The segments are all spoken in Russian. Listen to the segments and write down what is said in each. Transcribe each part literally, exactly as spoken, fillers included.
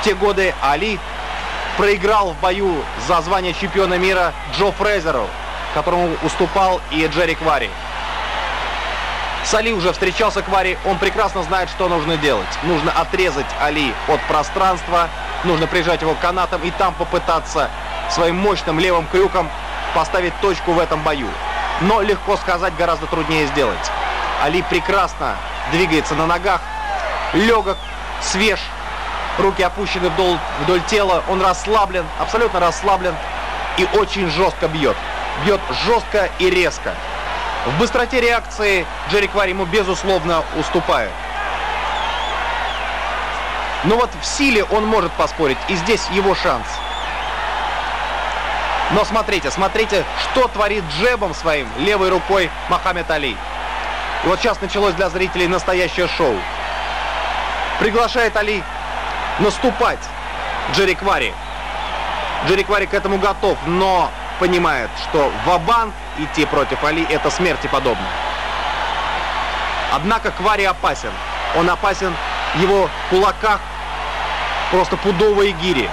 В те годы Али проиграл в бою за звание чемпиона мира Джо Фрейзеру, которому уступал и Джерри Кварри. С Али уже встречался Кварри, он прекрасно знает, что нужно делать. Нужно отрезать Али от пространства, нужно прижать его к канатам и там попытаться своим мощным левым крюком поставить точку в этом бою. Но легко сказать, гораздо труднее сделать. Али прекрасно двигается на ногах, легок, свеж, руки опущены вдоль, вдоль тела, он расслаблен, абсолютно расслаблен и очень жестко бьет. Бьет жестко и резко. В быстроте реакции Джерри Кварри ему безусловно уступает. Но вот в силе он может поспорить, и здесь его шанс. Но смотрите, смотрите, что творит джебом своим левой рукой Мохаммед Али. И вот сейчас началось для зрителей настоящее шоу. Приглашает Али наступать Джерри Кварри. Джерри Кварри к этому готов, но понимает, что ва-банк идти против Али — это смерти подобно. Однако Кварри опасен. Он опасен в его кулаках, просто пудовые гири.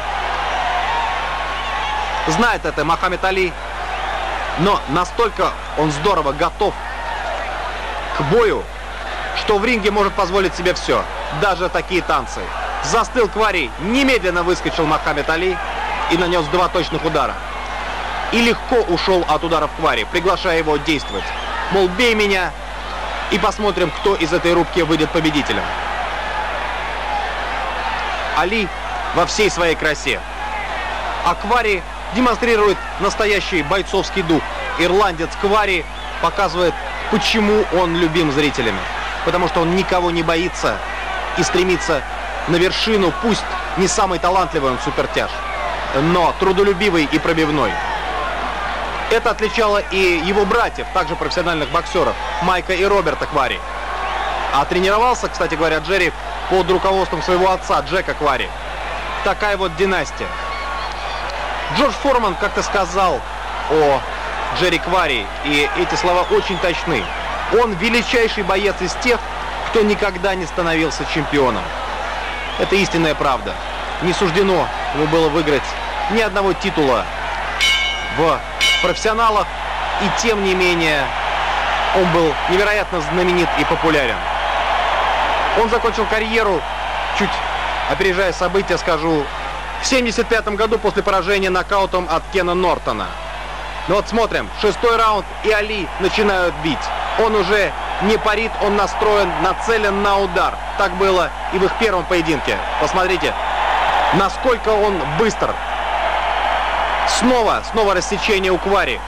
Знает это Мохаммед Али, но настолько он здорово готов к бою, что в ринге может позволить себе все, даже такие танцы. Застыл Кварри, немедленно выскочил Мохаммед Али и нанес два точных удара. И легко ушел от ударов Кварри, приглашая его действовать. Мол, бей меня, и посмотрим, кто из этой рубки выйдет победителем. Али во всей своей красе. А Кварри демонстрирует настоящий бойцовский дух. Ирландец Кварри показывает, почему он любим зрителями. Потому что он никого не боится и стремится на вершину, пусть не самый талантливый он супертяж, но трудолюбивый и пробивной. Это отличало и его братьев, также профессиональных боксеров, Майка и Роберта Кварри. А тренировался, кстати говоря, Джерри под руководством своего отца Джека Кварри. Такая вот династия. Джордж Форман как-то сказал о Джерри Кварри, и эти слова очень точны. Он величайший боец из тех, кто никогда не становился чемпионом. Это истинная правда. Не суждено ему было выиграть ни одного титула в профессионалах, и тем не менее он был невероятно знаменит и популярен. Он закончил карьеру, чуть опережая события, скажу, в семьдесят пятом году после поражения нокаутом от Кена Нортона. Ну вот смотрим, шестой раунд, и Али начинают бить. Он уже не парит, он настроен, нацелен на удар. Так было и в их первом поединке. Посмотрите, насколько он быстр. Снова, снова рассечение у Кварри.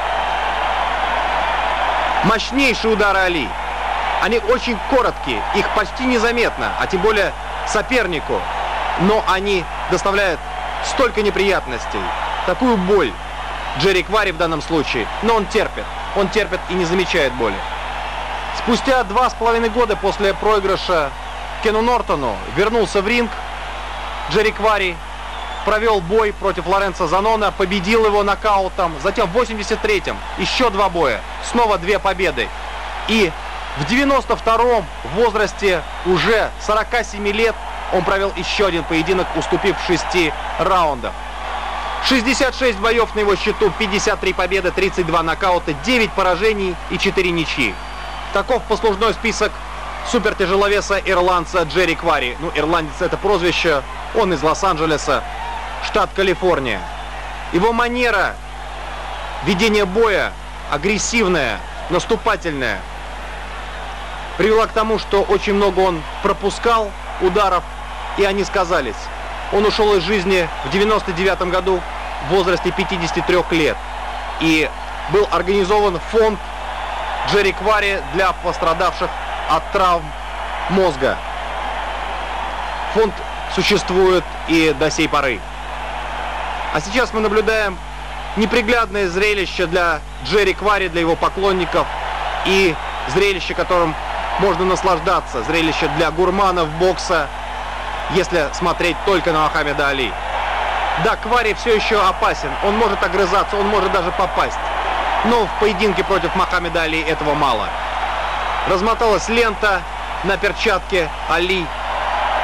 Мощнейшие удары Али. Они очень короткие, их почти незаметно, а тем более сопернику. Но они доставляют столько неприятностей, такую боль Джерри Кварри в данном случае. Но он терпит, он терпит и не замечает боли. Спустя два с половиной года после проигрыша Кену Нортону вернулся в ринг Джерри Кварри, провел бой против Лоренцо Занона, победил его нокаутом. Затем в восемьдесят третьем еще два боя, снова две победы. И в девяносто втором, в возрасте уже сорока семи лет, он провел еще один поединок, уступив в шести раундах. шестьдесят шесть боев на его счету, пятьдесят три победы, тридцать два нокаута, девять поражений и четыре ничьи. Таков послужной список супертяжеловеса ирландца Джерри Кварри. Ну, ирландец — это прозвище, он из Лос-Анджелеса, штат Калифорния. Его манера ведения боя агрессивная, наступательная, привела к тому, что очень много он пропускал ударов, и они сказались. Он ушел из жизни в девяносто девятом году в возрасте пятидесяти трёх лет. И был организован фонд Джерри Кварри для пострадавших от травм мозга. Фонд существует и до сей поры. А сейчас мы наблюдаем неприглядное зрелище для Джерри Кварри, для его поклонников, и зрелище, которым можно наслаждаться, зрелище для гурманов бокса, если смотреть только на Мохаммеда Али. Да, Кварри все еще опасен, он может огрызаться, он может даже попасть. Но в поединке против Мохаммеда Али этого мало. Размоталась лента на перчатке Али.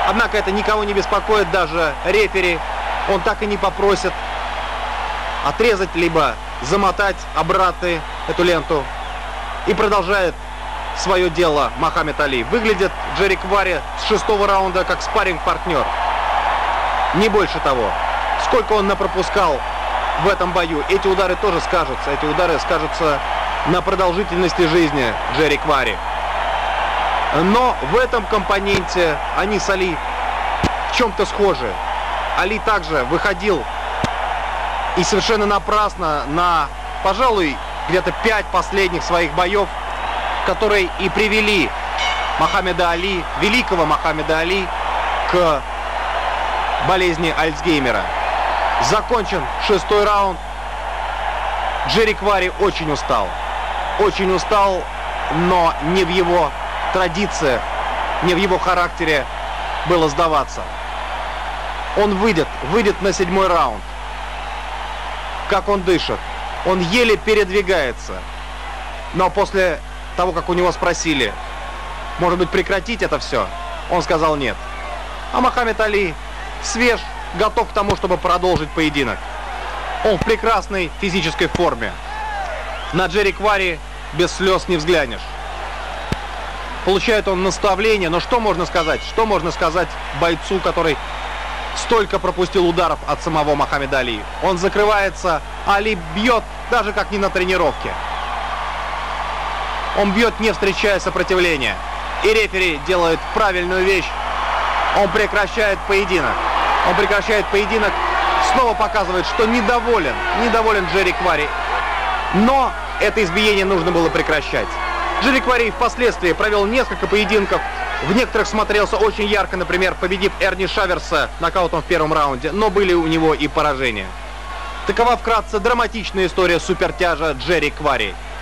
Однако это никого не беспокоит, даже рефери. Он так и не попросит отрезать, либо замотать обратно эту ленту. И продолжает свое дело Мохаммед Али. Выглядит Джерри Квари с шестого раунда как спарринг-партнер. Не больше того. Сколько он напропускал в этом бою. Эти удары тоже скажутся. Эти удары скажутся на продолжительности жизни Джерри Квари. Но в этом компоненте они с Али в чем-то схожи. Али также выходил и совершенно напрасно на, пожалуй, где-то пять последних своих боев, которые и привели Мохаммеда Али, великого Мохаммеда Али, к болезни Альцгеймера. Закончен шестой раунд. Джерри Квари очень устал. Очень устал, но не в его традициях, не в его характере было сдаваться. Он выйдет, выйдет на седьмой раунд. Как он дышит. Он еле передвигается. Но после того, как у него спросили, может быть, прекратить это все, он сказал нет. А Мохаммед Али свеж, готов к тому, чтобы продолжить поединок. Он в прекрасной физической форме. На Джерри Квари без слез не взглянешь. Получает он наставление, но что можно сказать? Что можно сказать бойцу, который столько пропустил ударов от самого Мохаммеда Али? Он закрывается, Али бьет, даже как не на тренировке. Он бьет, не встречая сопротивления. И рефери делает правильную вещь. Он прекращает поединок. Он прекращает поединок, снова показывает, что недоволен, недоволен Джерри Квари. Но это избиение нужно было прекращать. Джерри Квари впоследствии провел несколько поединков. В некоторых смотрелся очень ярко, например, победив Эрни Шаверса нокаутом в первом раунде. Но были у него и поражения. Такова вкратце драматичная история супертяжа Джерри Квари.